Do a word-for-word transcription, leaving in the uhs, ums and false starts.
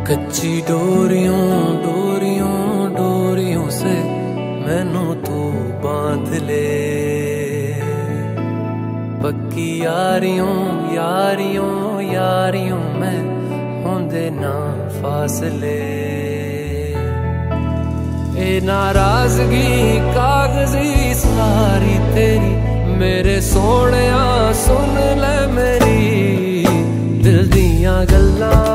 कच्ची डोरियों डोरियों डोरियों से मैनू तू बांध ले, पक्की यारियों यारियों यारियों में होंदे ना फासले। ए नाराजगी कागजी सारी तेरी मेरे सोहणिया सुन ले मेरी दिल दियां गल्लां।